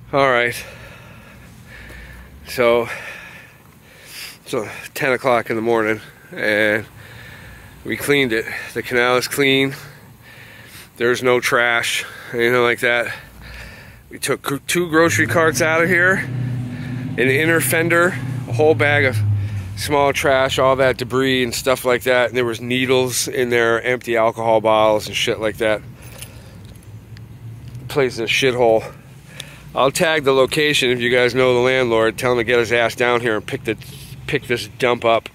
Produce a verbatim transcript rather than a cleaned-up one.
All right. So, so ten o'clock in the morning, and we cleaned it. The canal is clean. There's no trash, anything like that. We took two grocery carts out of here, an inner fender, a whole bag of small trash, all that debris and stuff like that. And there was needles in there, empty alcohol bottles and shit like that. The place is a shithole. I'll tag the location if you guys know the landlord. Tell him to get his ass down here and pick the pick this dump up.